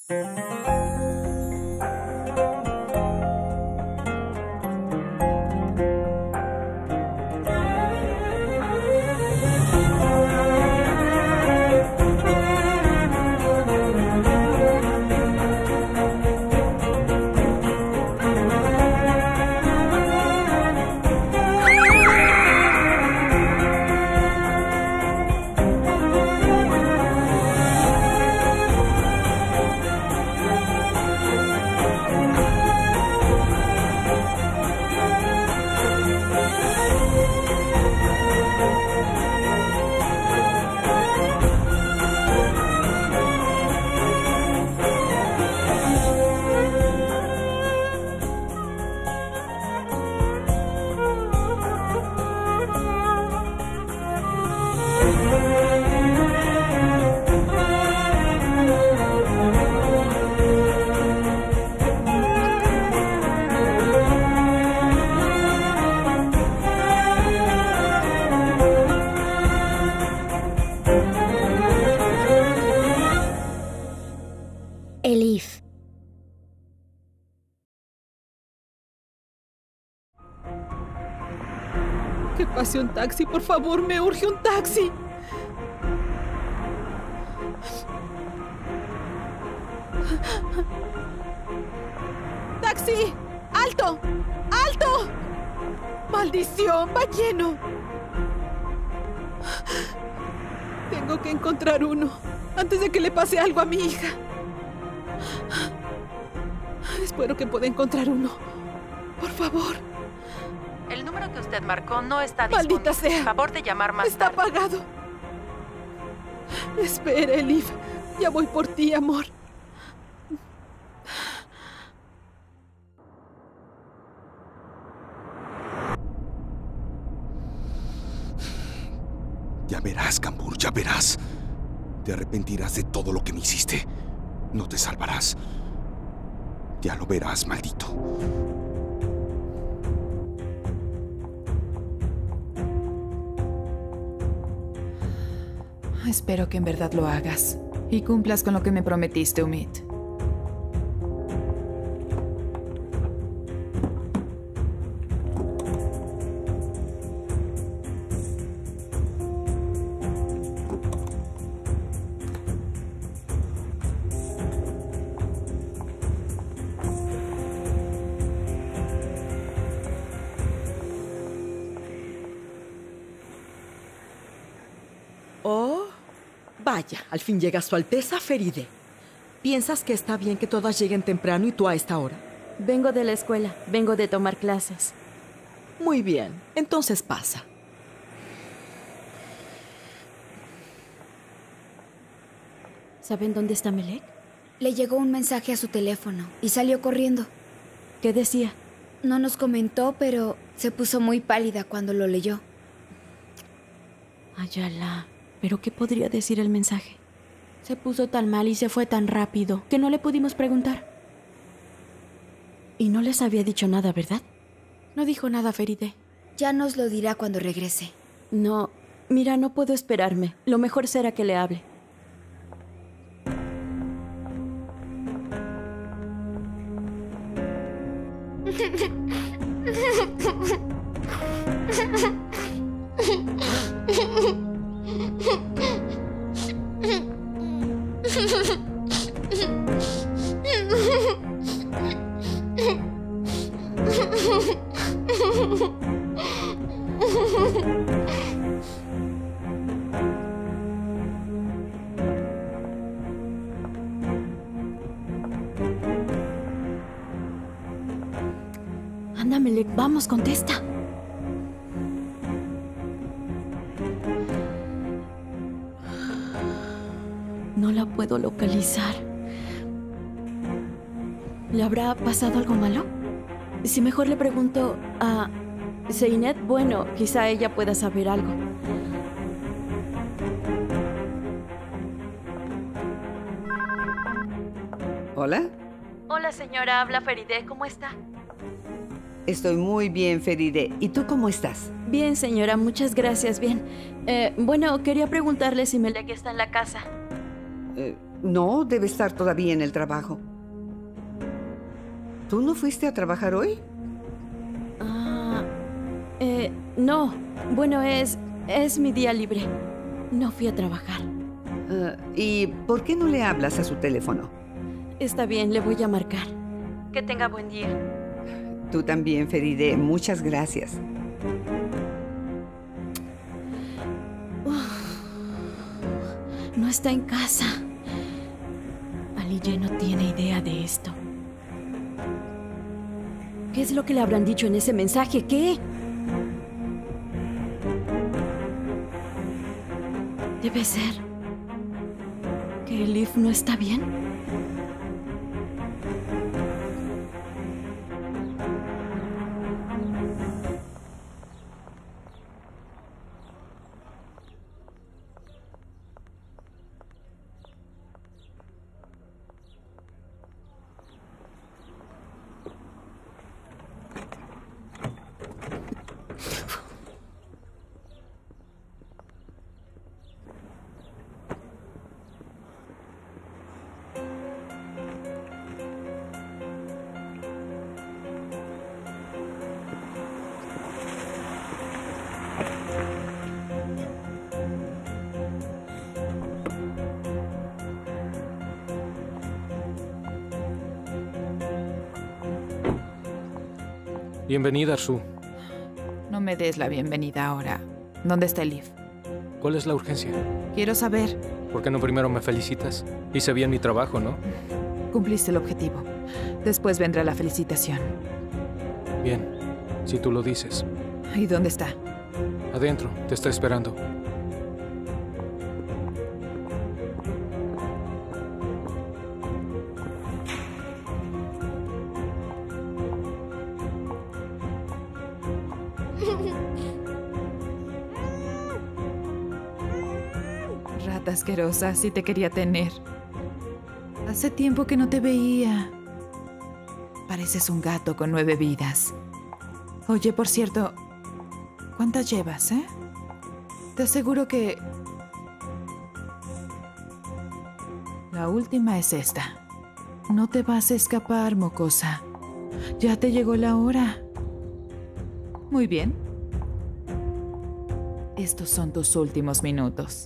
Elif. Que pase un taxi, por favor, me urge un taxi. ¡Taxi! ¡Alto! ¡Alto! ¡Maldición! ¡Va lleno! Tengo que encontrar uno antes de que le pase algo a mi hija. Espero que pueda encontrar uno. Por favor. El número que usted marcó no está disponible. ¡Maldita sea! Por favor de llamar más Está tarde. apagado. Espera, Elif. Ya voy por ti, amor. Ya verás, Kambur, ya verás. Te arrepentirás de todo lo que me hiciste. No te salvarás. Ya lo verás, maldito. Espero que en verdad lo hagas y cumplas con lo que me prometiste, Umid. Oh, vaya, al fin llega Su Alteza Feride. ¿Piensas que está bien que todas lleguen temprano y tú a esta hora? Vengo de la escuela, vengo de tomar clases. Muy bien, entonces pasa. ¿Saben dónde está Melek? Le llegó un mensaje a su teléfono y salió corriendo. ¿Qué decía? No nos comentó, pero se puso muy pálida cuando lo leyó. Ayala, ¿pero qué podría decir el mensaje? Se puso tan mal y se fue tan rápido que no le pudimos preguntar. Y no les había dicho nada, ¿verdad? No dijo nada, Feride. Ya nos lo dirá cuando regrese. No, mira, no puedo esperarme. Lo mejor será que le hable. Anda, Melek, vamos, contesta. No la puedo localizar. ¿Le habrá pasado algo malo? Si mejor le pregunto a Zeinet, bueno, quizá ella pueda saber algo. ¿Hola? Hola, señora, habla Feride, ¿cómo está? Estoy muy bien, Feride. ¿Y tú cómo estás? Bien, señora, muchas gracias, bien. Bueno, quería preguntarle si Melek está en la casa. No, debe estar todavía en el trabajo. ¿Tú no fuiste a trabajar hoy? No. Bueno, es mi día libre. No fui a trabajar. ¿Y por qué no le hablas a su teléfono? Está bien, le voy a marcar. Que tenga buen día. Tú también, Feride. Muchas gracias. No está en casa. Aliye no tiene idea de esto. ¿Qué es lo que le habrán dicho en ese mensaje? ¿Qué? Debe ser que Elif no está bien. Bienvenida, Arzu. No me des la bienvenida ahora. ¿Dónde está Elif? ¿Cuál es la urgencia? Quiero saber. ¿Por qué no primero me felicitas? Hice bien mi trabajo, ¿no? Cumpliste el objetivo. Después vendrá la felicitación. Bien, si tú lo dices. ¿Y dónde está? Adentro, te está esperando. Rata asquerosa, sí te quería tener. Hace tiempo que no te veía. Pareces un gato con 9 vidas. Oye, por cierto, ¿cuántas llevas, eh? Te aseguro que... La última es esta. No te vas a escapar, mocosa. Ya te llegó la hora. Muy bien. Estos son tus últimos minutos.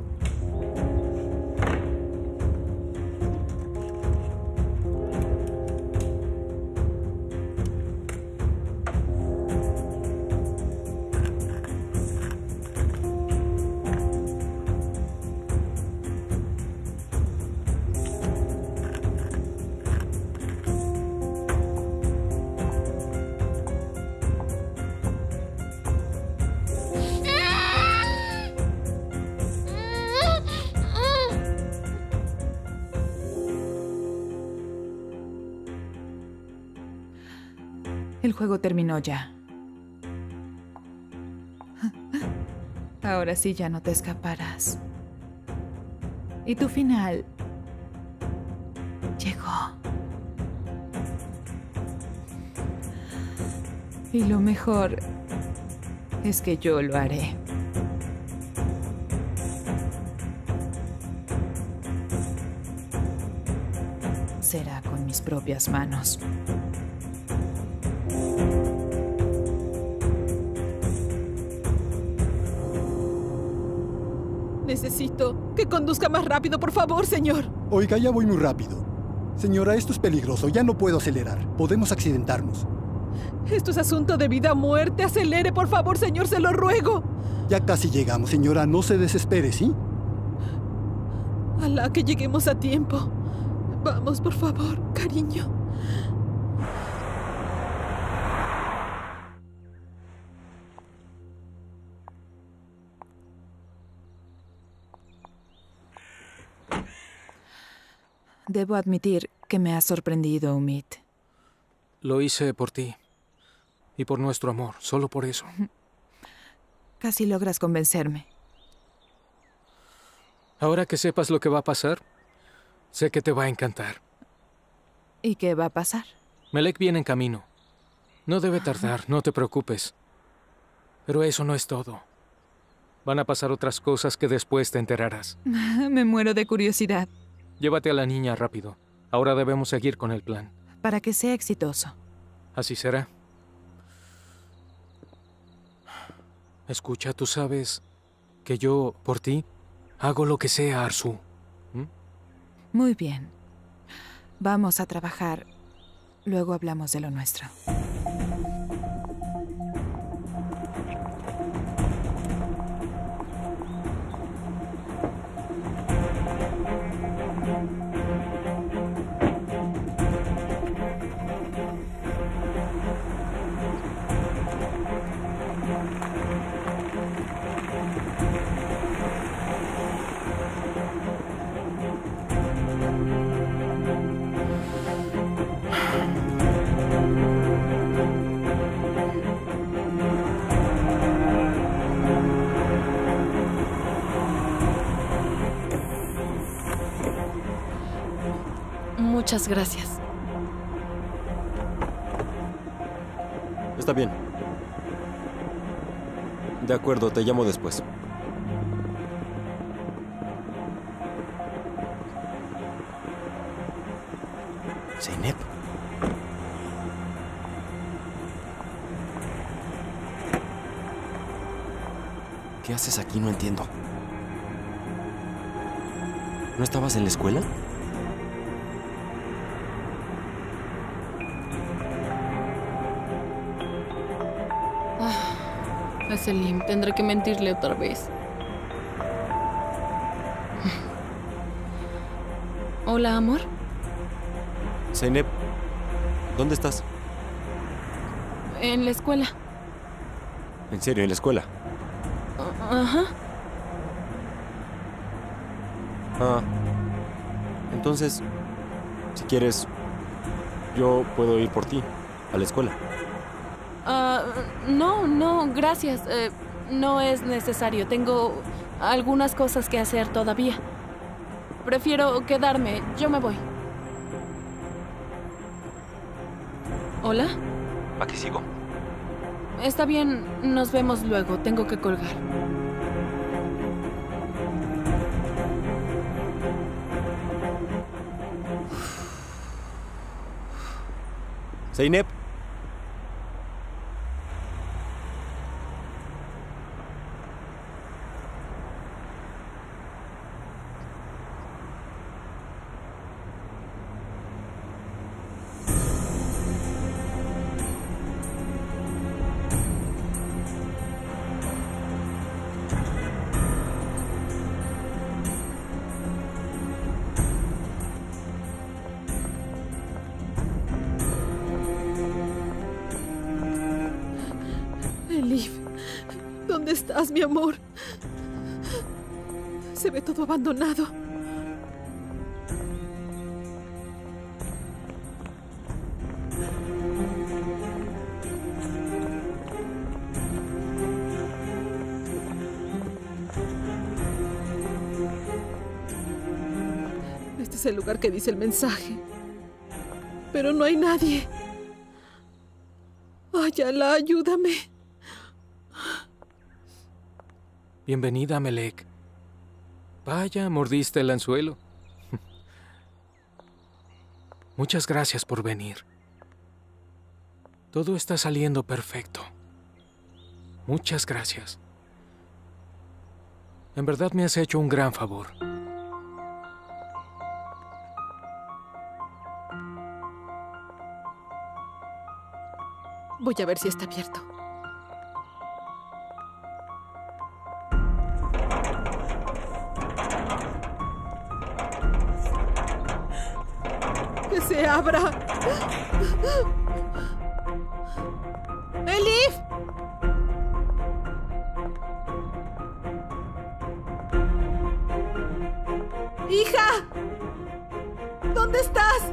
El juego terminó ya. Ahora sí ya no te escaparás. Y tu final llegó. Y lo mejor es que yo lo haré. Será con mis propias manos. Necesito que conduzca más rápido, por favor, señor. Oiga, ya voy muy rápido. Señora, esto es peligroso. Ya no puedo acelerar. Podemos accidentarnos. Esto es asunto de vida o muerte. Acelere, por favor, señor, se lo ruego. Ya casi llegamos, señora. No se desespere, ¿sí? Alá, que lleguemos a tiempo. Vamos, por favor, cariño. Debo admitir que me ha sorprendido, Umid. Lo hice por ti. Y por nuestro amor, solo por eso. Casi logras convencerme. Ahora que sepas lo que va a pasar, sé que te va a encantar. ¿Y qué va a pasar? Melek viene en camino. No debe tardar, no te preocupes. Pero eso no es todo. Van a pasar otras cosas que después te enterarás. Me muero de curiosidad. Llévate a la niña rápido. Ahora debemos seguir con el plan. Para que sea exitoso. Así será. Escucha, tú sabes que yo, por ti, hago lo que sea, Arzu. Muy bien. Vamos a trabajar. Luego hablamos de lo nuestro. Muchas gracias. Está bien. De acuerdo, te llamo después. Zeynep. ¿Qué haces aquí? No entiendo. ¿No estabas en la escuela? Selim, tendré que mentirle otra vez. Hola, amor. Zeynep, ¿dónde estás? En la escuela. ¿En serio, en la escuela? Ajá. Ah. Entonces, si quieres, yo puedo ir por ti a la escuela. No, gracias. No es necesario. Tengo algunas cosas que hacer todavía. Prefiero quedarme. Yo me voy. ¿Hola? Aquí sigo. Está bien, nos vemos luego. Tengo que colgar. Zeynep. Elif, ¿dónde estás, mi amor? Se ve todo abandonado. Este es el lugar que dice el mensaje. Pero no hay nadie. Ayala, ayúdame. Bienvenida, Melek. Vaya, mordiste el anzuelo. Muchas gracias por venir. Todo está saliendo perfecto. Muchas gracias. En verdad me has hecho un gran favor. Voy a ver si está abierto. ¡Que se abra! ¡Elif! ¡Hija! ¿Dónde estás?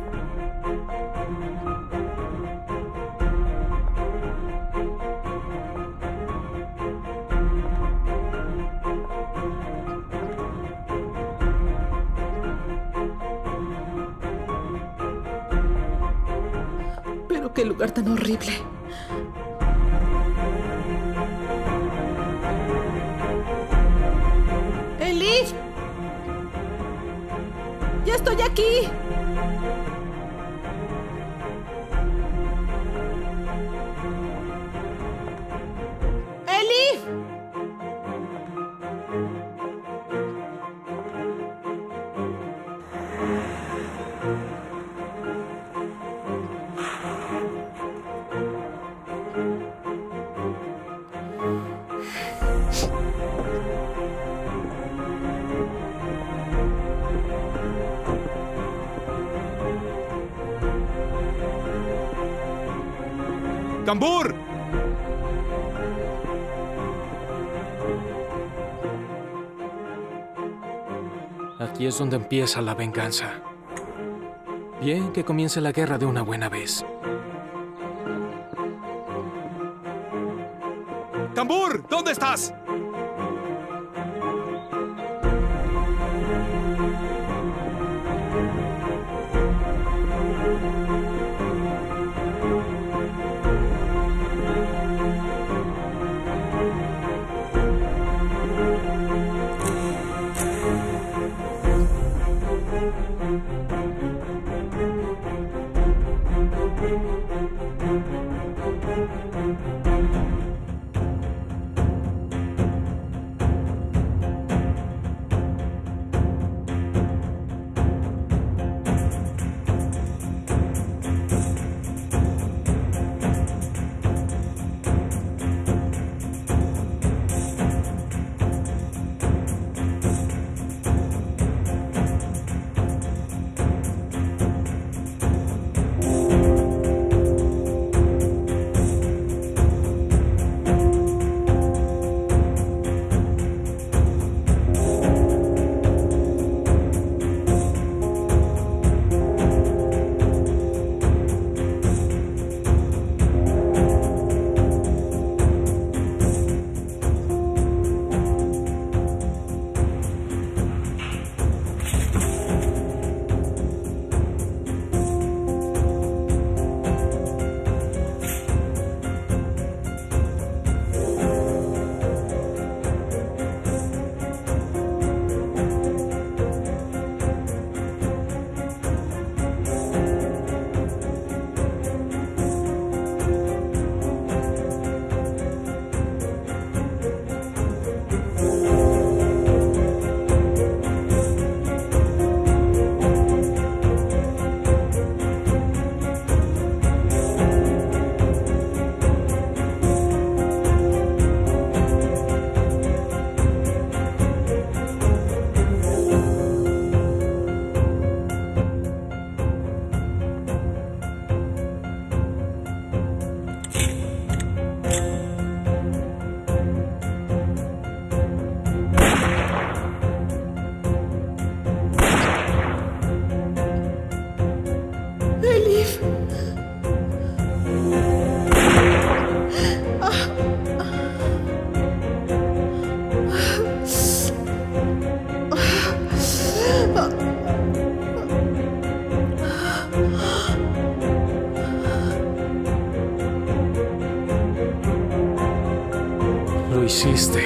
Pero qué lugar tan horrible. ¡Elif! ¡Ya estoy aquí! aquí! ¡Elif! ¡Tambur! Aquí es donde empieza la venganza. Bien, que comience la guerra de una buena vez. ¡Tambur! ¿Dónde estás? Lo hiciste.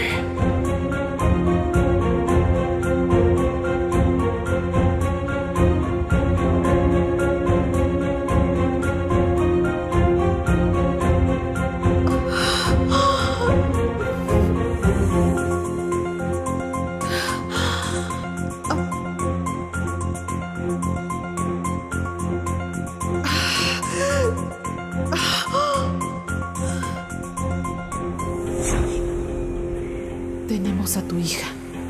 Tenemos a tu hija.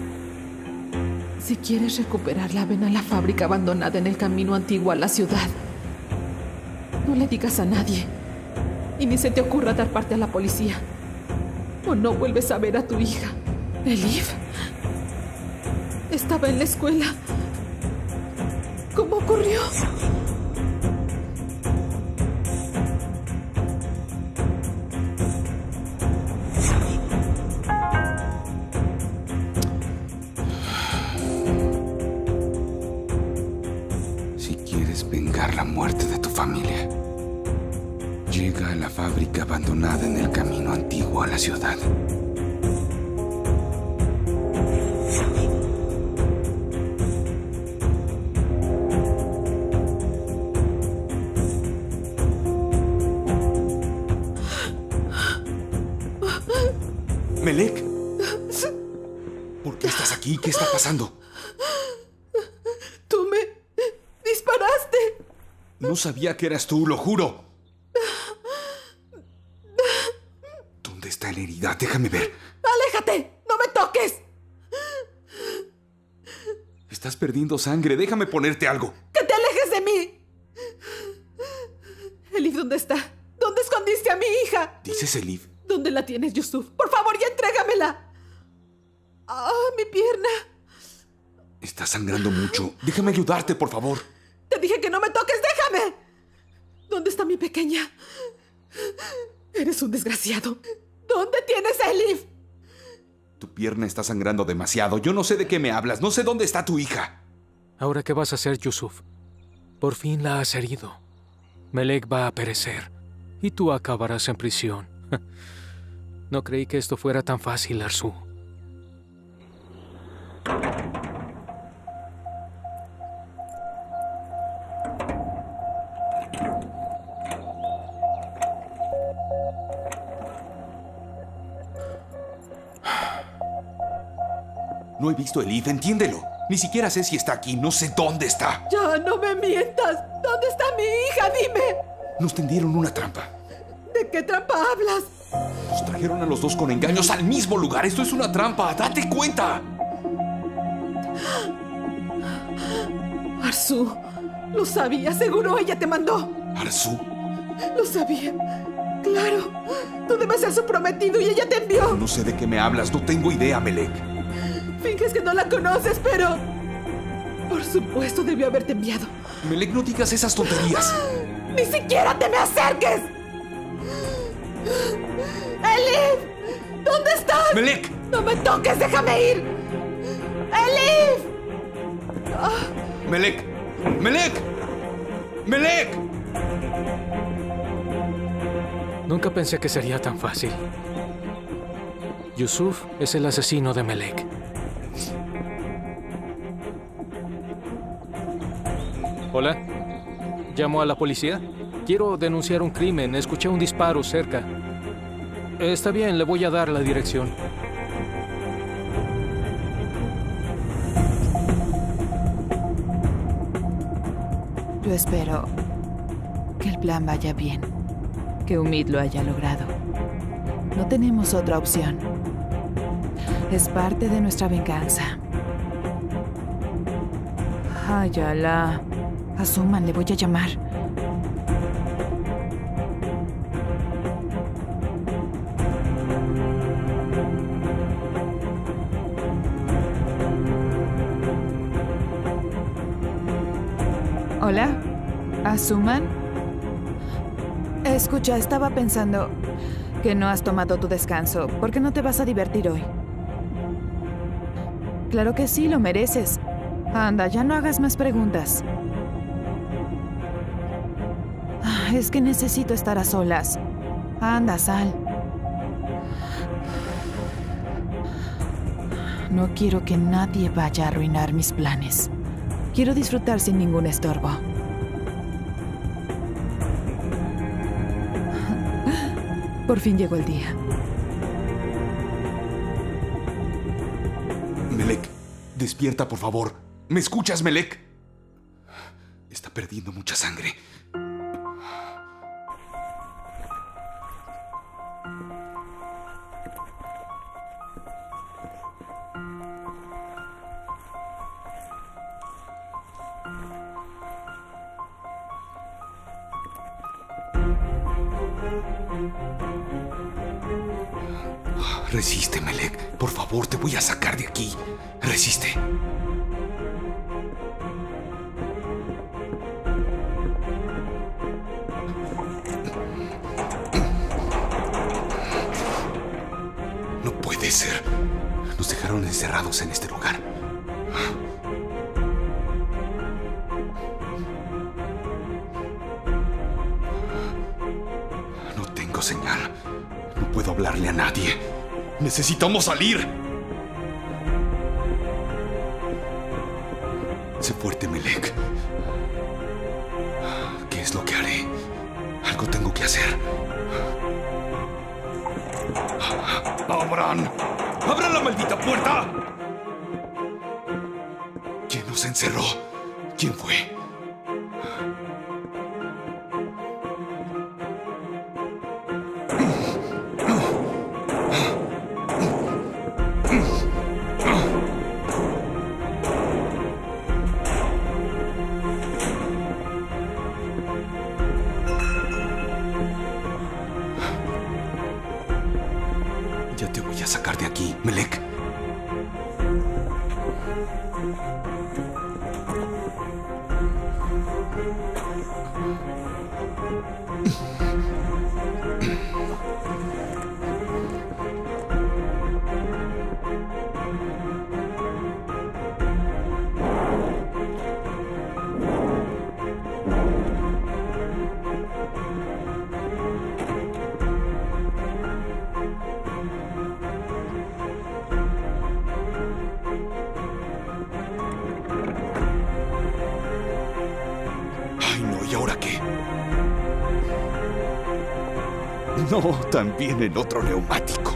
Si quieres recuperarla, ven a la fábrica abandonada en el camino antiguo a la ciudad. No le digas a nadie. Y ni se te ocurra dar parte a la policía. O no vuelves a ver a tu hija. Elif estaba en la escuela. ¿Cómo ocurrió? Si quieres vengar la muerte de tu familia, llega a la fábrica abandonada en el camino antiguo a la ciudad. Melek. ¿Por qué estás aquí? ¿Qué está pasando? Tú me disparaste. No sabía que eras tú, lo juro. ¿Dónde está la herida? Déjame ver. ¡Aléjate! ¡No me toques! Estás perdiendo sangre. Déjame ponerte algo. ¡Que te alejes de mí! Elif, ¿dónde está? ¿Dónde escondiste a mi hija? ¿Dices Elif? ¿Dónde la tienes, Yusuf? Por favor, ya entrégamela. ¡Ah, mi pierna! Está sangrando mucho. Déjame ayudarte, por favor. Te dije que no me toques. ¡Déjame! ¿Dónde está mi pequeña? Eres un desgraciado. ¿Dónde tienes a Elif? Tu pierna está sangrando demasiado. Yo no sé de qué me hablas. No sé dónde está tu hija. ¿Ahora qué vas a hacer, Yusuf? Por fin la has herido. Melek va a perecer. Y tú acabarás en prisión. No creí que esto fuera tan fácil, Arzu. No he visto a Elif, entiéndelo. Ni siquiera sé si está aquí. No sé dónde está. Ya, no me mientas. ¿Dónde está mi hija? Dime. Nos tendieron una trampa. ¿De qué trampa hablas? Nos trajeron a los dos con engaños al mismo lugar. Esto es una trampa. ¡Date cuenta! Arzu, lo sabía. Seguro ella te mandó. ¿Arzu? Lo sabía. Claro. Tú debes ser su prometido y ella te envió. No sé de qué me hablas. No tengo idea, Melek. Finges que no la conoces, pero... Por supuesto debió haberte enviado. Melek, no digas esas tonterías. ¡Ni siquiera te me acerques! ¡Elif! ¿Dónde estás? ¡Melek! ¡No me toques! ¡Déjame ir! ¡Elif! ¡Melek! ¡Melek! ¡Melek! Nunca pensé que sería tan fácil. Yusuf es el asesino de Melek. Hola. ¿Llamo a la policía? Quiero denunciar un crimen. Escuché un disparo cerca. Está bien, le voy a dar la dirección. Yo espero que el plan vaya bien. Que Umid lo haya logrado. No tenemos otra opción. Es parte de nuestra venganza. Ay, Alá. Asuman, le voy a llamar. Hola, Asuman. Escucha, estaba pensando que no has tomado tu descanso. ¿Por qué no te vas a divertir hoy? Claro que sí, lo mereces. Anda, ya no hagas más preguntas. Es que necesito estar a solas. Anda, sal. No quiero que nadie vaya a arruinar mis planes. Quiero disfrutar sin ningún estorbo. Por fin llegó el día. Melek, despierta, por favor. ¿Me escuchas, Melek? Está perdiendo mucha sangre. Resiste, Melek. Por favor, te voy a sacar de aquí. Resiste. No puede ser. Nos dejaron encerrados en este lugar. No tengo señal. No puedo hablarle a nadie. ¡Necesitamos salir! Sé fuerte, Melek. ¿Qué es lo que haré? Algo tengo que hacer. abran! ¡Abran la maldita puerta! ¿Quién nos encerró? ¿Quién fue? Ya te voy a sacar de aquí, Melek. Ay, no, ¿y ahora qué? No, también el otro neumático.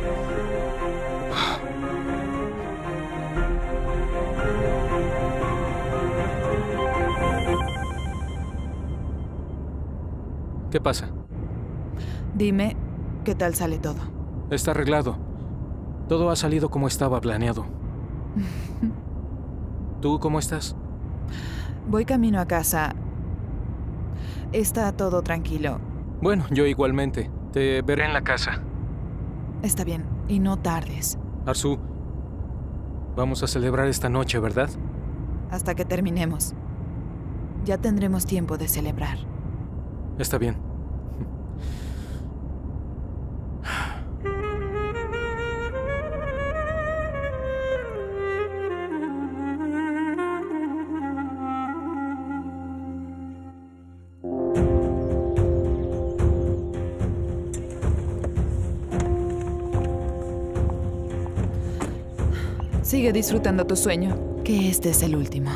¿Qué pasa? Dime, ¿qué tal sale todo? Está arreglado. Todo ha salido como estaba planeado. ¿Tú cómo estás? Voy camino a casa. Está todo tranquilo. Bueno, yo igualmente. Te veré en la casa. Está bien, y no tardes. Arzu, vamos a celebrar esta noche, ¿verdad? Hasta que terminemos. Ya tendremos tiempo de celebrar. Está bien. Sigue disfrutando tu sueño, que este es el último.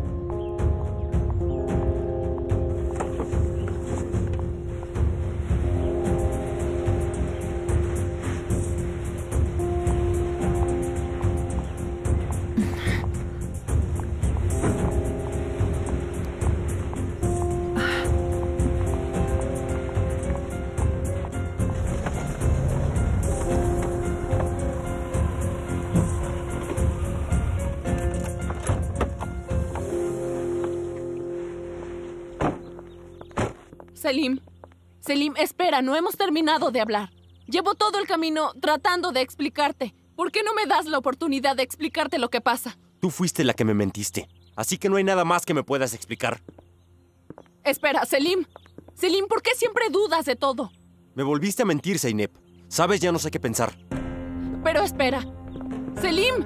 Selim, espera, no hemos terminado de hablar. Llevo todo el camino tratando de explicarte. ¿Por qué no me das la oportunidad de explicarte lo que pasa? Tú fuiste la que me mentiste, así que no hay nada más que me puedas explicar. Espera, Selim. Selim, ¿por qué siempre dudas de todo? Me volviste a mentir, Zeynep. Sabes, ya no sé qué pensar. Pero espera. Selim.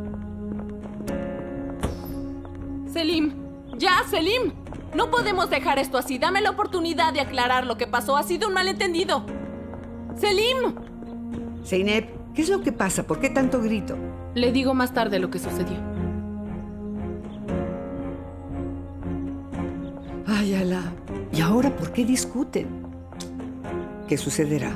Selim. ¡Ya, Selim! No podemos dejar esto así. Dame la oportunidad de aclarar lo que pasó. Ha sido un malentendido. ¡Selim! Zeynep, ¿qué es lo que pasa? ¿Por qué tanto grito? Le digo más tarde lo que sucedió. Ay, Alá. ¿Y ahora por qué discuten? ¿Qué sucederá?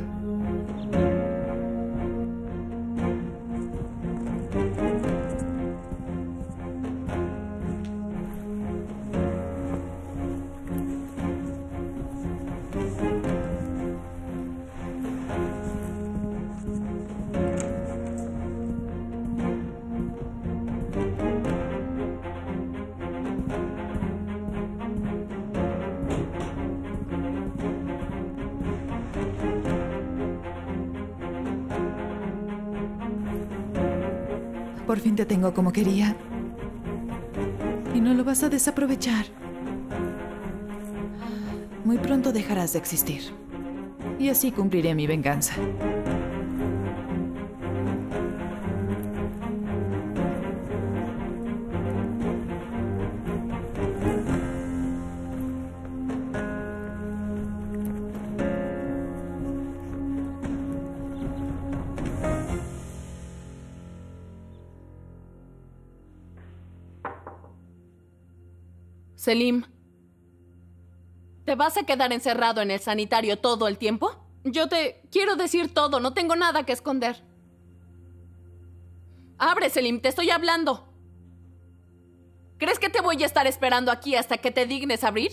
Por fin te tengo como quería. Y no lo vas a desaprovechar. Muy pronto dejarás de existir. Y así cumpliré mi venganza. Selim, ¿te vas a quedar encerrado en el sanitario todo el tiempo? Yo te quiero decir todo, no tengo nada que esconder. Abre, Selim, te estoy hablando. ¿Crees que te voy a estar esperando aquí hasta que te dignes abrir?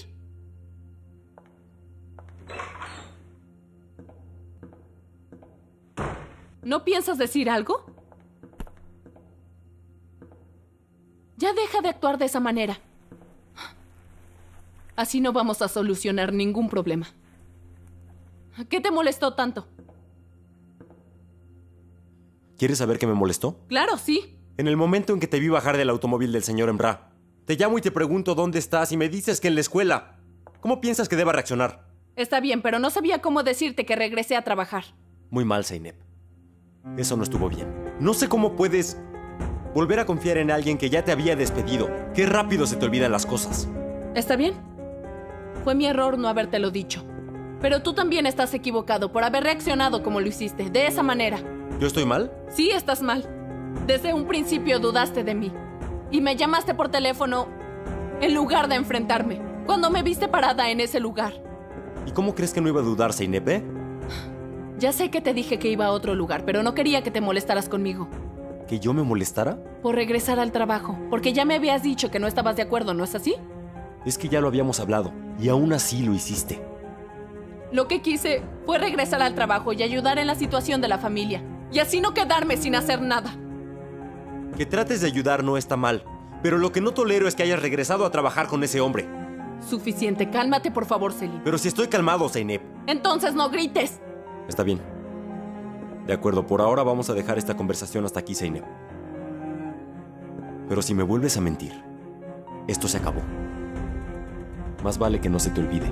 ¿No piensas decir algo? Ya deja de actuar de esa manera. Así no vamos a solucionar ningún problema. ¿Qué te molestó tanto? ¿Quieres saber qué me molestó? Claro, sí. En el momento en que te vi bajar del automóvil del señor Embra. Te llamo y te pregunto dónde estás y me dices que en la escuela. ¿Cómo piensas que deba reaccionar? Está bien, pero no sabía cómo decirte que regresé a trabajar. Muy mal, Zeynep. Eso no estuvo bien. No sé cómo puedes volver a confiar en alguien que ya te había despedido. Qué rápido se te olvidan las cosas. ¿Está bien? Fue mi error no habértelo dicho. Pero tú también estás equivocado por haber reaccionado como lo hiciste, de esa manera. ¿Yo estoy mal? Sí, estás mal. Desde un principio dudaste de mí. Y me llamaste por teléfono en lugar de enfrentarme, cuando me viste parada en ese lugar. ¿Y cómo crees que no iba a dudar, Zeynep? Ya sé que te dije que iba a otro lugar, pero no quería que te molestaras conmigo. ¿Que yo me molestara? Por regresar al trabajo, porque ya me habías dicho que no estabas de acuerdo, ¿no es así? Es que ya lo habíamos hablado, y aún así lo hiciste. Lo que quise fue regresar al trabajo y ayudar en la situación de la familia, y así no quedarme sin hacer nada. Que trates de ayudar no está mal, pero lo que no tolero es que hayas regresado a trabajar con ese hombre. Suficiente, cálmate por favor, Selim. Pero si estoy calmado, Zeynep. Entonces no grites. Está bien. De acuerdo, por ahora vamos a dejar esta conversación hasta aquí, Zeynep. Pero si me vuelves a mentir, esto se acabó. Más vale que no se te olvide.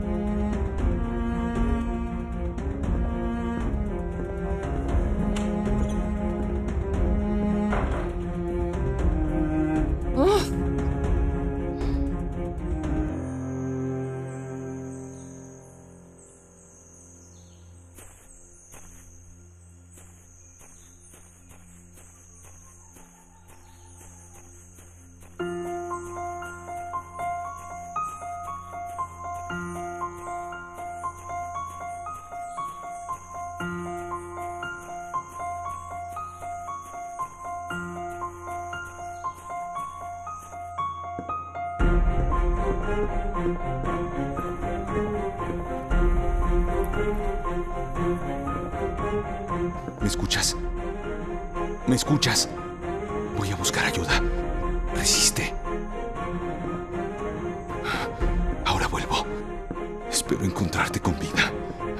¿Me escuchas? ¿Me escuchas? Voy a buscar ayuda. Resiste. Ahora vuelvo. Espero encontrarte con vida.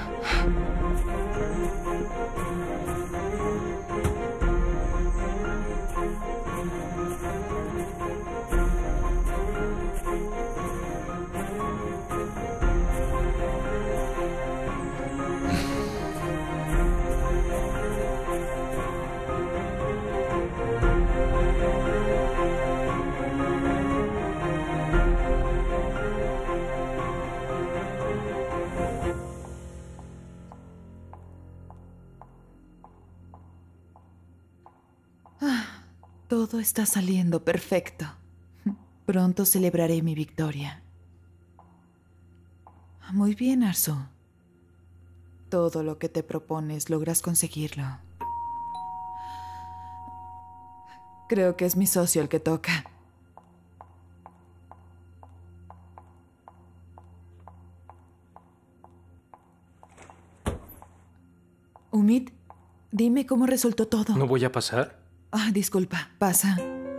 Todo está saliendo perfecto. Pronto celebraré mi victoria. Muy bien, Arzu. Todo lo que te propones logras conseguirlo. Creo que es mi socio el que toca. Umid, dime cómo resultó todo. ¿No voy a pasar? Ah, disculpa, pasa.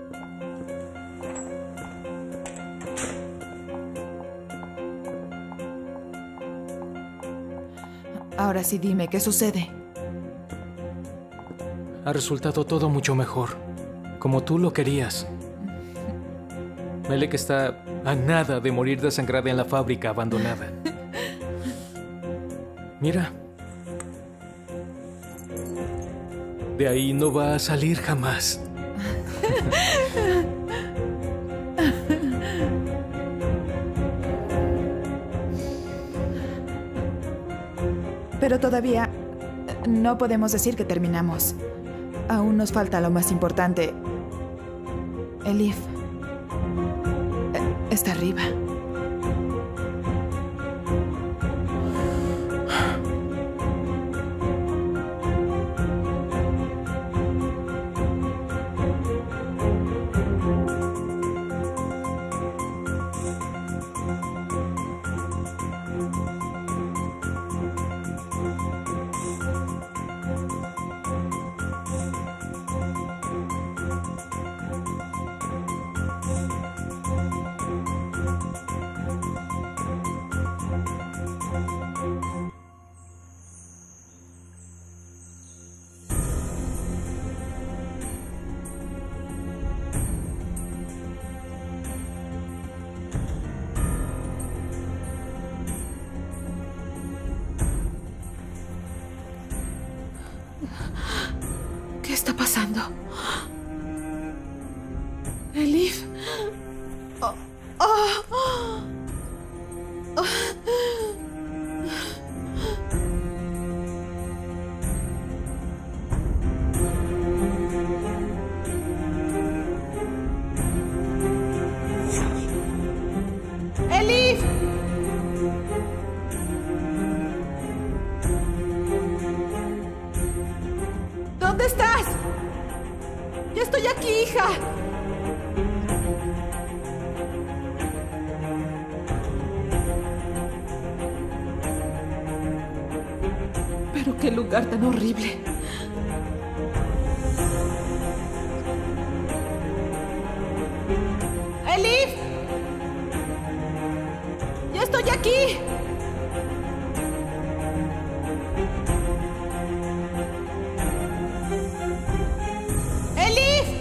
Ahora sí dime, ¿qué sucede? Ha resultado todo mucho mejor, como tú lo querías. Melek está a nada de morir desangrada en la fábrica abandonada. Mira. De ahí no va a salir jamás. Pero todavía no podemos decir que terminamos. Aún nos falta lo más importante. Elif está arriba. aquí, hija. Pero qué lugar tan horrible. ¡Elif! ¡Ya estoy aquí! ¡Elif!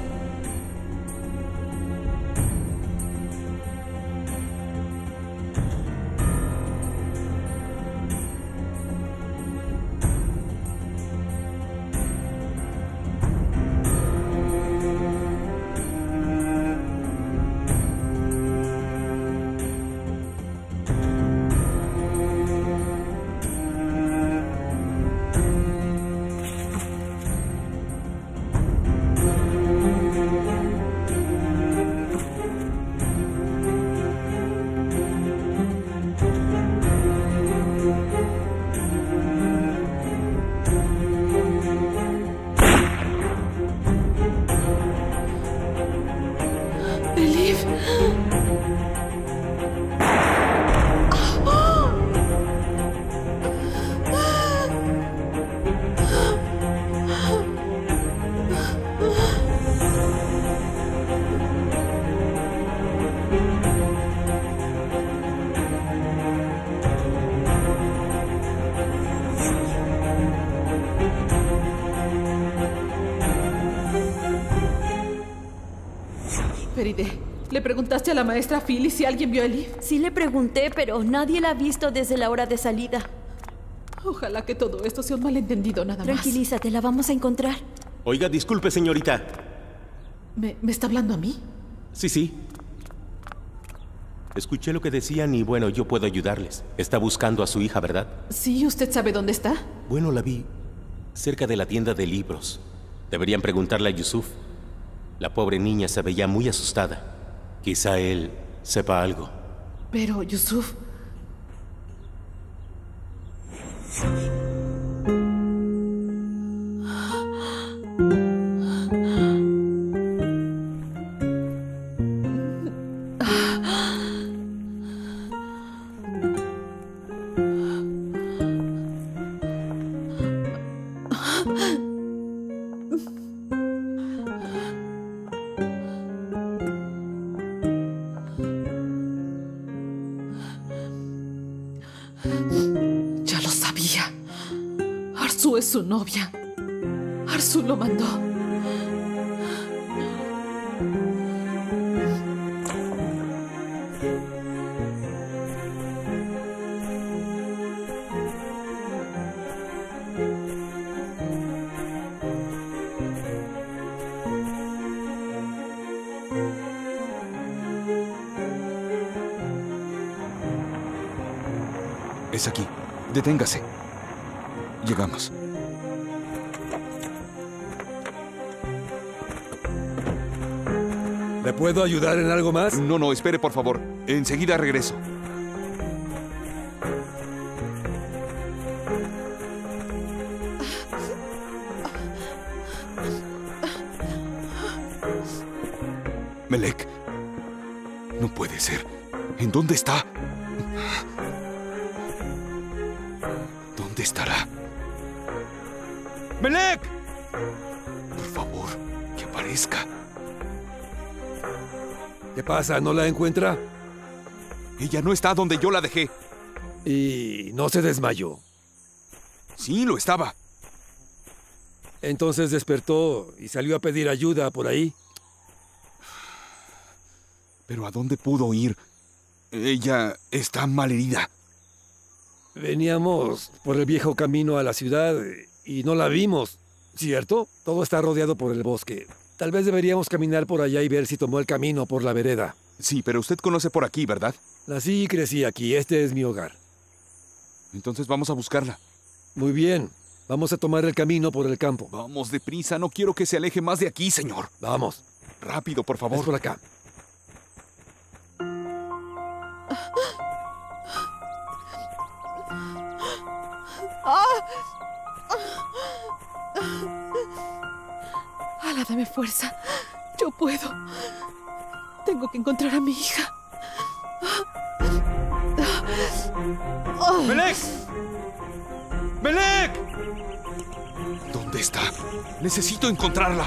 Feride, ¿le preguntaste a la maestra Phyllis si alguien vio a Elif? Sí le pregunté, pero nadie la ha visto desde la hora de salida. Ojalá que todo esto sea un malentendido nada más. Tranquilízate, la vamos a encontrar. Oiga, disculpe, señorita. ¿Me está hablando a mí? Sí. Escuché lo que decían y bueno, yo puedo ayudarles. Está buscando a su hija, ¿verdad? Sí, ¿usted sabe dónde está? Bueno, la vi cerca de la tienda de libros. Deberían preguntarle a Yusuf. La pobre niña se veía muy asustada. Quizá él sepa algo. Pero, Yusuf... Ya lo sabía. Arzu es su novia. Arzu lo mandó. Es aquí. Deténgase. Llegamos. ¿Le puedo ayudar en algo más? No, espere, por favor. Enseguida regreso. Melek. No puede ser. ¿En dónde está? ¿Dónde estará? ¡Melek! Por favor, que aparezca. ¿Qué pasa? ¿No la encuentra? Ella no está donde yo la dejé. ¿Y no se desmayó? Sí, lo estaba. Entonces despertó y salió a pedir ayuda por ahí. ¿Pero a dónde pudo ir? Ella está malherida. Veníamos por el viejo camino a la ciudad y no la vimos, ¿cierto? Todo está rodeado por el bosque. Tal vez deberíamos caminar por allá y ver si tomó el camino por la vereda. Sí, pero usted conoce por aquí, ¿verdad? Nací y crecí aquí. Este es mi hogar. Entonces vamos a buscarla. Muy bien. Vamos a tomar el camino por el campo. Vamos, deprisa. No quiero que se aleje más de aquí, señor. Vamos. Rápido, por favor. Es por acá. dame fuerza. Yo puedo. Tengo que encontrar a mi hija. ¡Melek! ¡Melek! ¿Dónde está? Necesito encontrarla.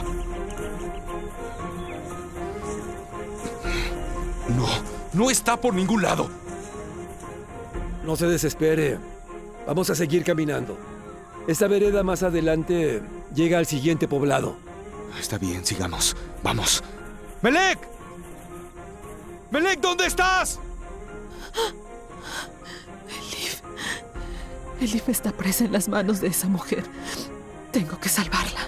No está por ningún lado. No se desespere. Vamos a seguir caminando. Esta vereda más adelante llega al siguiente poblado. Está bien, sigamos. Vamos. ¡Melek! ¡Melek, ¿dónde estás? Elif está presa en las manos de esa mujer. Tengo que salvarla.